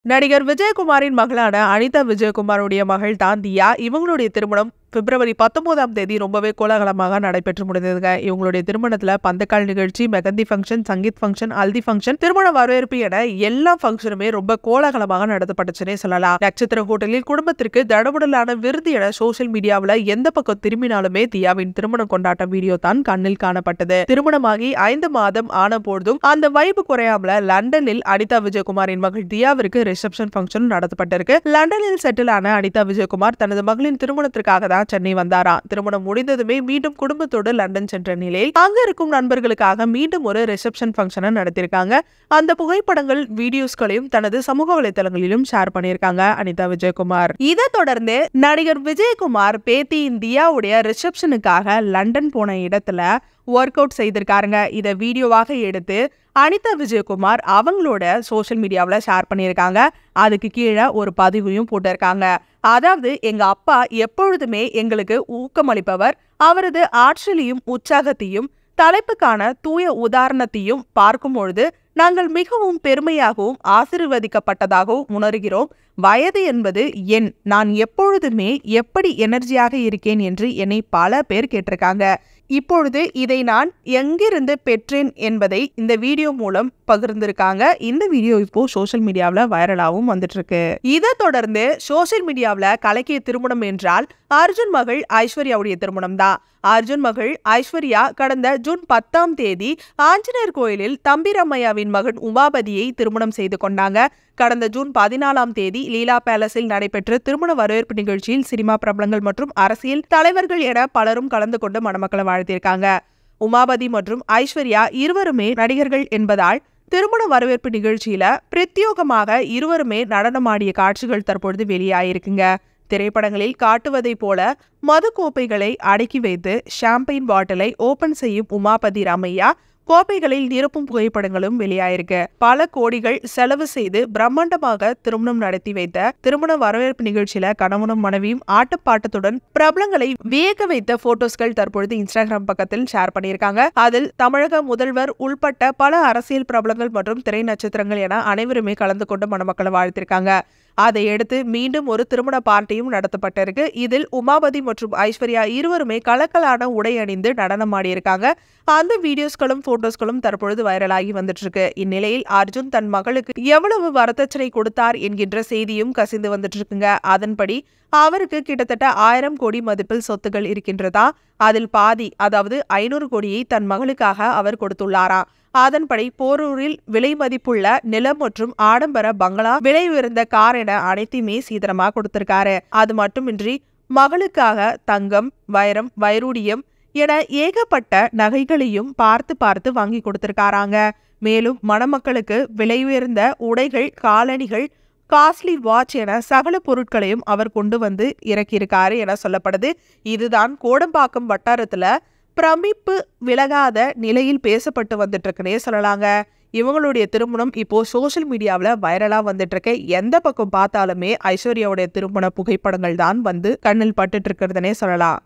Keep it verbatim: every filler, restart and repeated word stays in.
நடிகர் விஜயகுமாரின் மகளான அனிதா விஜயகுமாருடைய மகள் தான் தியா. இவங்களுடைய திருமணம் பிப்ரவரி பத்தொன்பதாம் தேதி ரொம்பவே கோலாகலமாக நடைபெற்று முடிந்ததுங்க. இவங்களுடைய திருமணத்துல பந்தக்கால் நிகழ்ச்சி, mehndi function, sangeet function, haldi function, திருமண வரவேற்பு என எல்லா ஃபங்க்ஷனுமே ரொம்ப கோலாகலமாக நடத்தப்பட்டுச்சுன்னே சொல்லலாம். நட்சத்திர ஹோட்டலில் குடும்பத்திற்கு தடபுடலான விருது என சோசியல் மீடியாவில் எந்த பக்கம் திரும்பினாலுமே தியாவின் திருமண கொண்டாட்ட வீடியோ தான் கண்ணில் காணப்பட்டது. திருமணமாகி ஐந்து மாதம் ஆன போதும் அந்த வைப்பு குறையாமல லண்டனில் அனிதா விஜயகுமாரின் மகள் தியாவிற்கு ரிசப்ஷன் ஃபங்க்ஷன் நடத்தப்பட்டிருக்கு. லண்டனில் செட்டில் ஆன அனிதா விஜயகுமார் தனது மகளின் திருமணத்திற்காக தான் சென்னை வந்தாரா. திருமணம் முடிந்ததுமே மீண்டும் குடும்பத்தோடு லண்டன் சென்ற நிலையில் அங்க இருக்கும் நண்பர்களுக்காக மீண்டும் ஒரு ரிசப்ஷன் ஃபங்க்ஷனை நடத்திருக்காங்க. அந்த புகைப்படங்கள், வீடியோஸ்களையும் தனது சமூக வலைதளங்களிலும் ஷேர் பண்ணியிருக்காங்க அனிதா விஜயகுமார். இதை தொடர்ந்து நடிகர் விஜயகுமார் பேத்தி தியாவுடைய ரிசப்ஷனுக்காக லண்டன் போன இடத்துல ஒர்க் அவுட் செய்திருக்காருங்க. இதை வீடியோவாக எடுத்து அனிதா விஜயகுமார் அவங்களோட சோசியல் மீடியாவில் ஷேர் பண்ணியிருக்காங்க. அதுக்கு கீழே ஒரு பதிவையும் போட்டிருக்காங்க. அதாவது, எங்க அப்பா எப்பொழுதுமே எங்களுக்கு ஊக்கமளிப்பவர். அவரது ஆற்றலையும் உற்சாகத்தையும் தலைப்புக்கான தூய உதாரணத்தையும் பார்க்கும் பொழுது நாங்கள் மிகவும் பெருமையாகவும் ஆசீர்வதிக்கப்பட்டதாகவும் உணர்கிறோம். வயது என்பது என் நான் எப்பொழுதுமே எப்படி எனர்ஜியாக இருக்கேன் என்று என்னை பல பேர் கேட்டிருக்காங்க. இப்பொழுது இதை நான் எங்கிருந்து பெற்றேன் என்பதை இந்த வீடியோ மூலம் பகிர்ந்திருக்காங்க. இந்த வீடியோ இப்போ சோசியல் மீடியாவில் வைரலாகவும் வந்துட்டு இருக்கு. இதை தொடர்ந்து சோசியல் மீடியாவில் கலக்கிய திருமணம் என்றால் அர்ஜுன் மகள் ஐஸ்வர்யாவுடைய திருமணம் தான். அர்ஜுன் மகள் ஐஸ்வர்யா கடந்த ஜூன் பத்தாம் தேதி ஆஞ்சநேயர் கோயிலில் தம்பிரம்மையாவின் மகன் உமாபதியை திருமணம் செய்து கொண்டாங்க. கடந்த ஜூன் பதினாலாம் தேதி லீலா பேலஸில் நடைபெற்ற திருமண வரவேற்பு நிகழ்ச்சியில் சினிமா பிரபலங்கள் மற்றும் அரசியல் தலைவர்கள் என பலரும் கலந்து கொண்டு மணமக்களை வாழ்த்தியிருக்காங்க. உமாபதி மற்றும் ஐஸ்வர்யா இருவருமே நடிகர்கள் என்பதால் திருமண வரவேற்பு நிகழ்ச்சியில பிரத்யோகமாக இருவருமே நடனமாடிய காட்சிகள் தற்பொழுது வெளியாயிருக்குங்க. திரைப்படங்களில் காட்டுவதை போல மது கோப்பைகளை அடக்கி வைத்து ஷாம்பெயின் பாட்டிலை ஓபன் செய்யும் உமாபதி ராமையா கோப்பைகளில் நிரப்பும் புகைப்படங்களும் வெளியாயிருக்கு. பல கோடிகள் செலவு செய்து பிரம்மாண்டமாக திருமணம் நடத்தி வைத்த திருமண வரவேற்பு நிகழ்ச்சியில கணவனும் மனைவியும் ஆட்டப்பாட்டத்துடன் பிரபலங்களை வியக்க வைத்த போட்டோஸ்கள் தற்பொழுது இன்ஸ்டாகிராம் பக்கத்தில் ஷேர் பண்ணியிருக்காங்க. அதில் தமிழக முதல்வர் உள்பட்ட பல அரசியல் பிரபலங்கள் மற்றும் திரை நட்சத்திரங்கள் என அனைவருமே கலந்து கொண்டு மணமக்களை வாழ்த்திருக்காங்க. அதை எடுத்து மீண்டும் ஒரு திருமண பார்ட்டியும் நடத்தப்பட்டிருக்கு. இதில் உமாபதி மற்றும் ஐஸ்வர்யா இருவருமே கலக்கலான உடை அணிந்து நடனமாடி இருக்காங்க. அந்த வீடியோஸ்களும் போட்டோஸ்களும் தற்பொழுது வைரலாகி வந்துட்டு இருக்கு. இந்நிலையில் அர்ஜுன் தன் மகளுக்கு எவ்வளவு வரதட்சணை கொடுத்தார் என்கின்ற செய்தியும் கசிந்து வந்துட்டு இருக்குங்க. அதன்படி அவருக்கு கிட்டத்தட்ட ஆயிரம் கோடி மதிப்பில் சொத்துகள் இருக்கின்றதா. அதில் பாதி, அதாவது ஐநூறு கோடியை தன் மகளுக்காக அவர் கொடுத்துள்ளாரா. அதன்படி போரூரில் விலை மதிப்புள்ள நிலம் மற்றும் ஆடம்பர பங்களா, விலை உயர்ந்த கார் என அனைத்தையுமே சீதனமா கொடுத்திருக்காரு. அது மட்டுமின்றி மகளுக்காக தங்கம், வைரம், வைரூடியம் என ஏகப்பட்ட நகைகளையும் பார்த்து பார்த்து வாங்கி கொடுத்திருக்காராங்க. மேலும் மணமக்களுக்கு விலை உயர்ந்த உடைகள், காலணிகள், காஸ்ட்லி வாட்ச் என சகல பொருட்களையும் அவர் கொண்டு வந்து இறக்கியிருக்காரு என சொல்லப்படுது. இதுதான் கோடம்பாக்கம் வட்டாரத்துல பிரமிப்பு விலகாத நிலையில் பேசப்பட்டு வந்துட்டு இருக்குன்னே சொல்லலாங்க. இவங்களுடைய திருமணம் இப்போ சோசியல் மீடியாவில் வைரலா வந்துட்டு இருக்கு. எந்த பக்கம் பார்த்தாலுமே ஐஸ்வர்யாவுடைய திருமண புகைப்படங்கள் தான் வந்து கண்ணில் பட்டுட்டு இருக்கிறதுனே சொல்லலாம்.